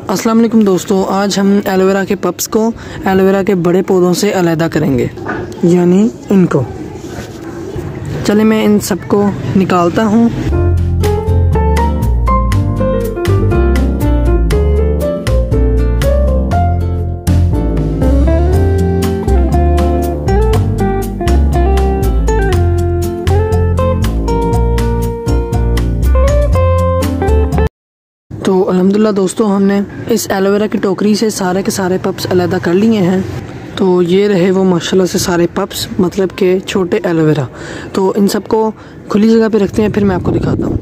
अस्सलाम वालेकुम दोस्तों, आज हम एलोवेरा के पप्स को एलोवेरा के बड़े पौधों से अलहदा करेंगे, यानी इनको। चले मैं इन सबको निकालता हूँ। तो अल्हम्दुलिल्लाह दोस्तों, हमने इस एलोवेरा की टोकरी से सारे के सारे पप्स अलहदा कर लिए हैं। तो ये रहे वो माशाल्लाह से सारे पप्स, मतलब के छोटे एलोवेरा। तो इन सबको खुली जगह पे रखते हैं, फिर मैं आपको दिखाता हूँ।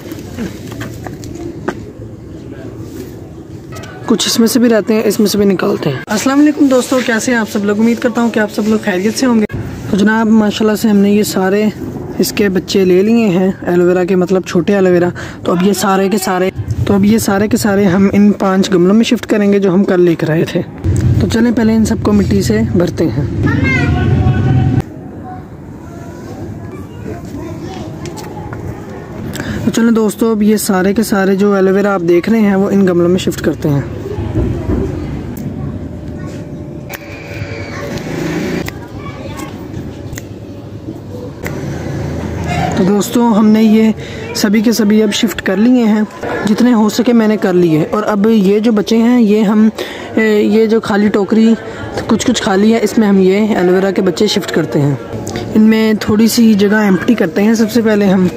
कुछ इसमें से भी रहते हैं, इसमें से भी निकालते हैं। अस्सलाम वालेकुम दोस्तों, कैसे हैं आप सब लोग? उम्मीद करता हूँ कि आप सब लोग खैरियत से होंगे। तो जनाब माशाल्लाह से हमने ये सारे इसके बच्चे ले लिए हैं एलोवेरा के, मतलब छोटे एलोवेरा। तो अब ये सारे के सारे हम इन 5 गमलों में शिफ्ट करेंगे जो हम कल लेकर आए थे। तो चलें पहले इन सबको मिट्टी से भरते हैं। तो चलें दोस्तों, अब ये सारे के सारे जो एलोवेरा आप देख रहे हैं वो इन गमलों में शिफ्ट करते हैं। तो दोस्तों, हमने ये सभी के सभी अब शिफ्ट कर लिए हैं, जितने हो सके मैंने कर लिए। और अब ये जो बचे हैं ये जो खाली टोकरी कुछ खाली है, इसमें हम ये एलोवेरा के बच्चे शिफ्ट करते हैं। इनमें थोड़ी सी जगह एम्प्टी करते हैं सबसे पहले हम।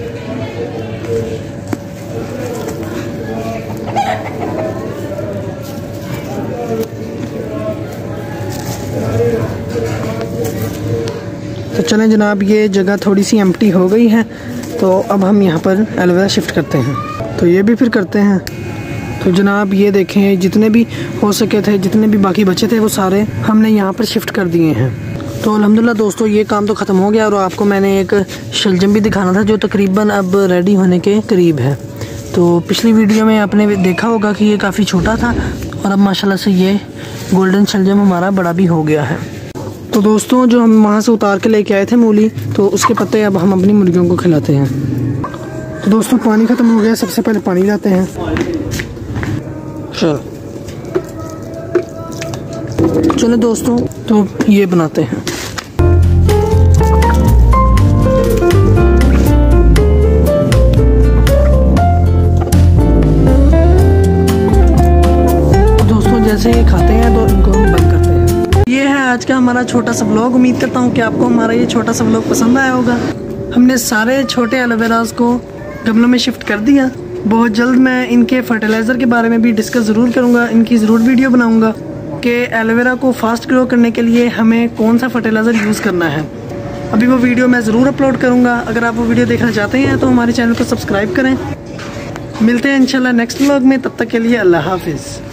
तो चलें जनाब, ये जगह थोड़ी सी एम्प्टी हो गई है, तो अब हम यहाँ पर एलोवेरा शिफ्ट करते हैं। तो ये भी फिर करते हैं। तो जनाब ये देखें, जितने भी हो सके थे, जितने भी बाकी बचे थे, वो सारे हमने यहाँ पर शिफ्ट कर दिए हैं। तो अल्हम्दुलिल्लाह दोस्तों, ये काम तो ख़त्म हो गया। और आपको मैंने एक शलजम भी दिखाना था जो तकरीबन अब रेडी होने के करीब है। तो पिछली वीडियो में आपने देखा होगा कि ये काफ़ी छोटा था, और अब माशाल्लाह से ये गोल्डन शलजम हमारा बड़ा भी हो गया है। तो दोस्तों, जो हम वहाँ से उतार के लेके आए थे मूली, तो उसके पत्ते अब हम अपनी मुर्गियों को खिलाते हैं। तो दोस्तों, पानी ख़त्म हो गया, सबसे पहले पानी लाते हैं। चलो दोस्तों, तो ये बनाते हैं। दोस्तों, जैसे ये खाते हैं तो इनको हम बंद करते हैं। ये है आज का हमारा छोटा सा व्लॉग। उम्मीद करता हूँ कि आपको हमारा ये छोटा सा व्लॉग पसंद आया होगा। हमने सारे छोटे एलोवेरास को गमलों में शिफ्ट कर दिया। बहुत जल्द मैं इनके फर्टिलाइज़र के बारे में भी डिस्कस ज़रूर करूँगा, इनकी ज़रूर वीडियो बनाऊँगा कि एलोवेरा को फास्ट ग्रो करने के लिए हमें कौन सा फर्टिलाइज़र यूज़ करना है। अभी वो वीडियो मैं ज़रूर अपलोड करूँगा। अगर आप वो वीडियो देखना चाहते हैं तो हमारे चैनल को सब्सक्राइब करें। मिलते हैं इंशाल्लाह नेक्स्ट व्लॉग में, तब तक के लिए अल्लाह हाफिज़।